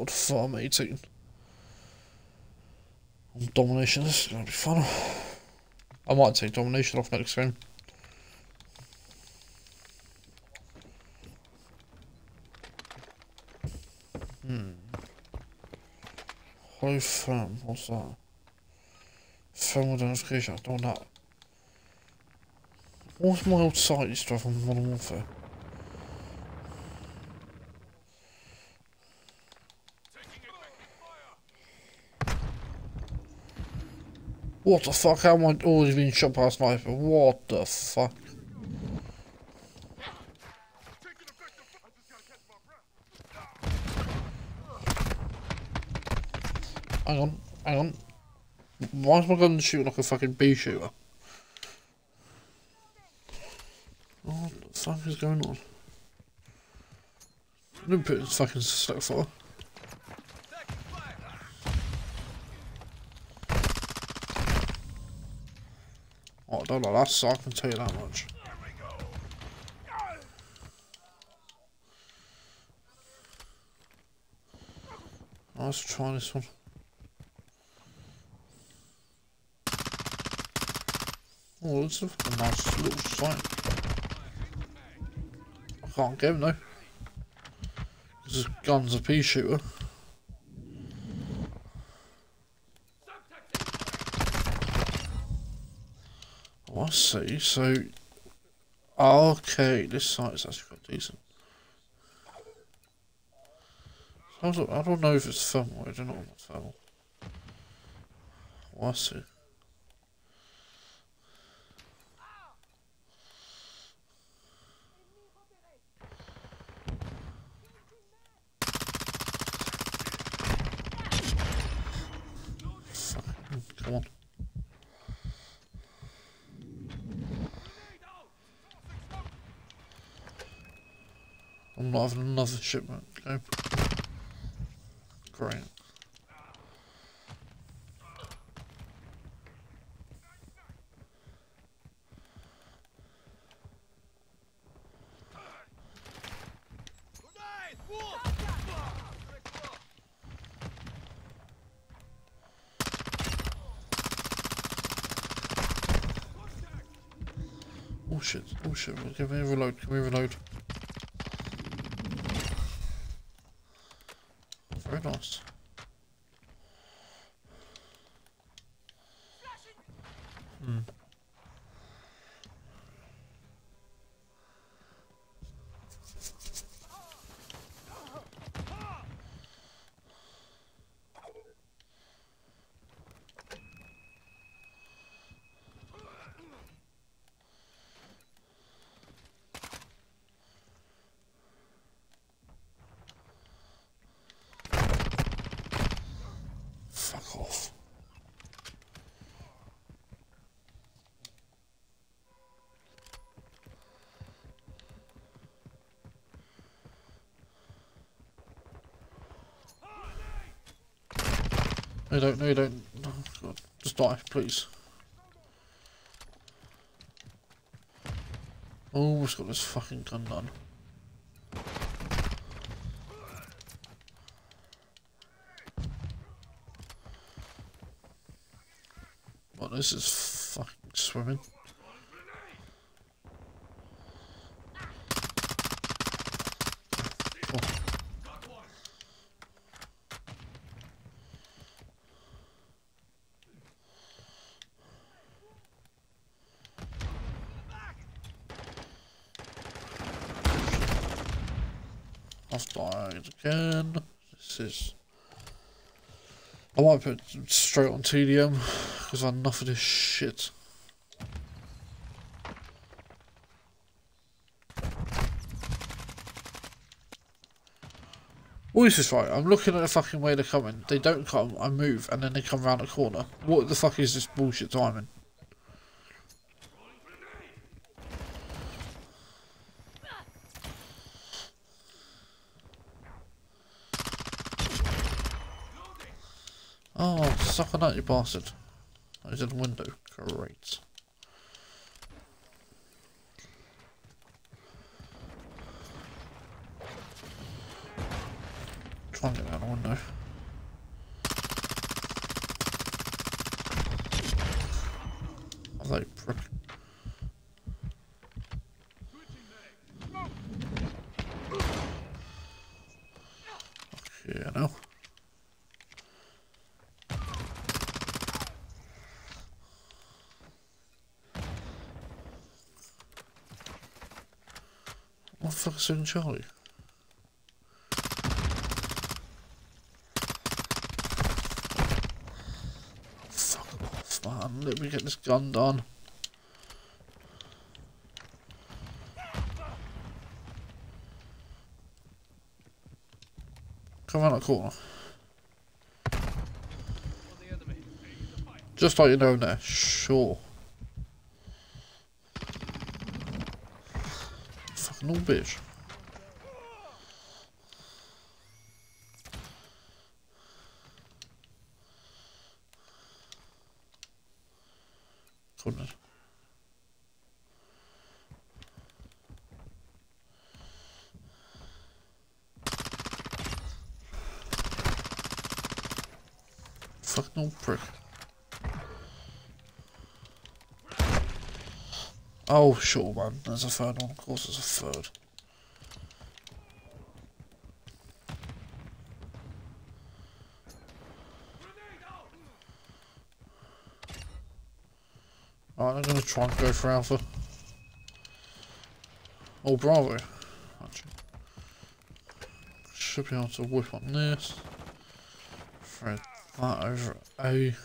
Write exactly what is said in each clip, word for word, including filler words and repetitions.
gold farm eighteen. On domination, this is gonna be fun. I might take domination off next game. Hmm. Hollow firm, what's that? Thermal identification, I don't want that. What's my old site used to have on Modern Warfare? What the fuck? How am I always being shot by a sniper? What the fuck? Hang on, hang on. Why is my gun shooting like a fucking bee shooter? What the fuck is going on? I didn't put this fucking select fire. Oh, I don't like that, so I can tell you that much. Oh, let's try this one. Oh, it's a nice little sight. I can't get him though. This gun's a pea shooter. Oh, I see. So, okay, this site's actually quite decent. I don't, I don't know if it's thermal. I don't know what's thermal. Oh, I see. Come on. I'm not having another shipment. Okay. Great. Oh shit, oh shit, give me a reload, give me a reload. Very nice. Hmm. Fuck off. No, you don't, no, you don't. Oh, God. Just die, please. Almost got this fucking gun done. What, this is fucking swimming. Oh. I've died again. This is... I might put it straight on T D M because I've enough of this shit. Well, this is right. I'm looking at the fucking way they're coming. They don't come, I move, and then they come around the corner. What the fuck is this bullshit timing? Oh, suck on that, you bastard. Oh, he's in the window. Great. Try and get out the window. Oh, that prick. Okay, now. What the fuck is in Charlie? Fuck off, man. Let me get this gun done. Come around that corner. Just like you know there, sure. Fucking old bitch. Couldn't. Fucking old prick. Oh, sure, man. There's a third one. Of course, there's a third. Alright, I'm gonna try and go for Alpha. Oh, Bravo. Actually. Should be able to whip on this. Throw that over at A.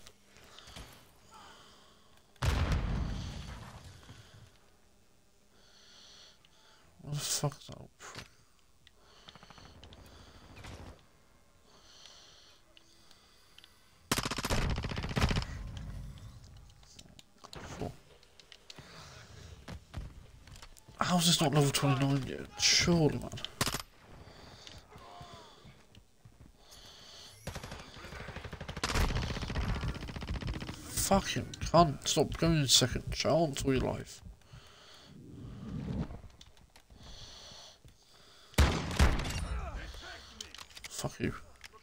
What the fuck is that? Four. How's this not level twenty-nine yet? Surely, man. Fucking cunt. Stop going in second chance all your life. Fuck you.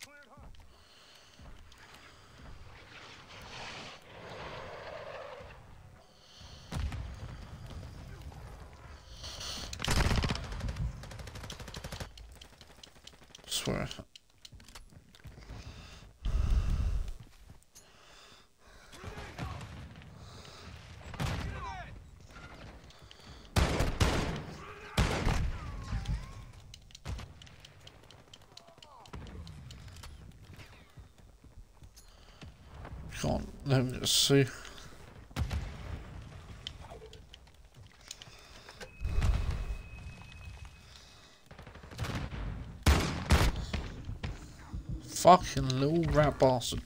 I swear. Can't let me just see. Fucking little rat bastard.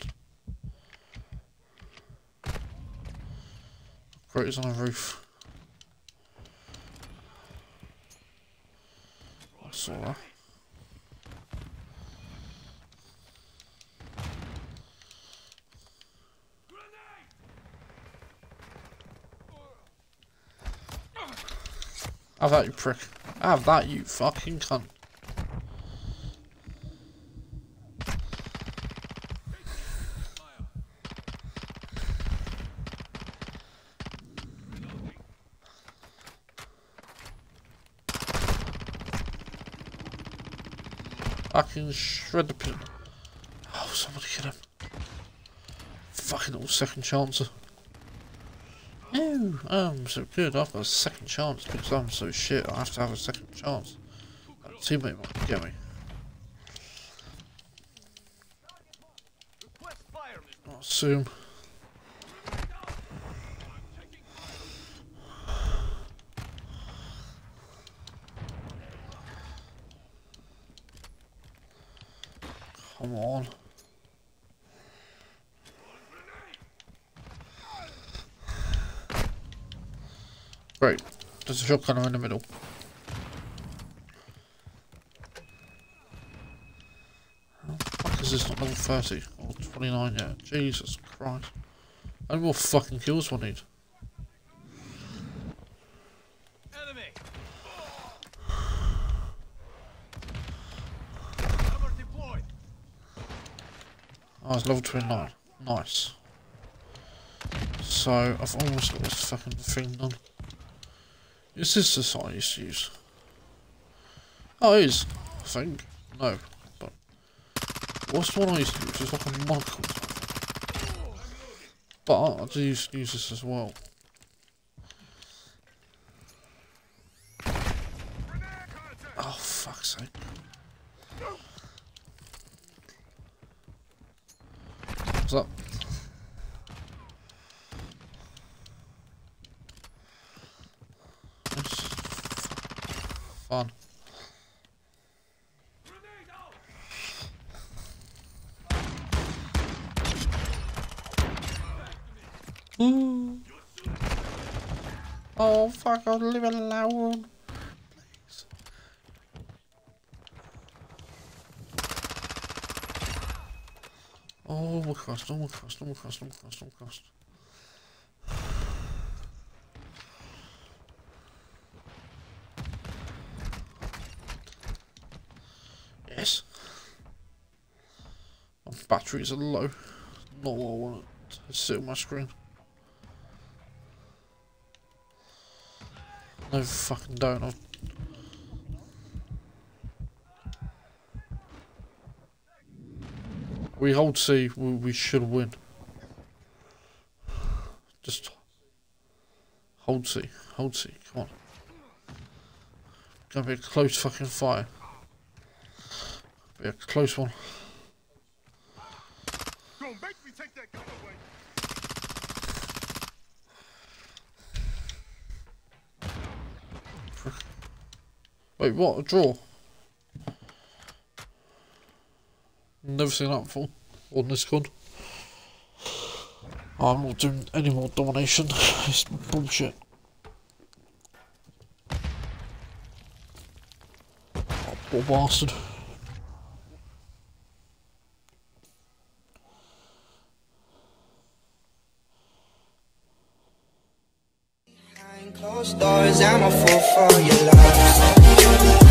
Great, he's on a roof. I saw that. Have that, you prick. Have that, you fucking cunt. I can shred the pin. Oh, somebody kill him. Fucking little second chancer. No, I'm so good. I've got a second chance because I'm so shit. I have to have a second chance. That teammate might get me. I assume. Come on. Great. There's a shotgunner in the middle. How the fuck is this not level thirty or twenty-nine yet? Jesus Christ. How many more fucking kills do I need? Enemy. Oh, it's level twenty-nine. Nice. So, I've almost got this fucking thing done. Is this the site I used to use? Oh, it is. I think. No. But what's the one I used to use? It's like a monocle. But I do use, use this as well. Oh, fuck's sake. What's up? It's fun. Ooh. Oh, fuck, I'll leave it alone. Please. Oh, my cost, oh, my cost, oh, my cost, oh, my cost, oh, my cost. Yes. My batteries are low. Not what I want to sit on my screen. No fucking don't. I've we hold C, we, we should win. Just hold C, hold C, come on. Gonna be a close fucking fight. Be a close one. Don't make me take that gun away. Wait, what? A draw? Never seen that before on this squad. I'm not doing any more domination. It's bullshit. Oh, poor bastard. Behind closed doors, I'm a fool for your love.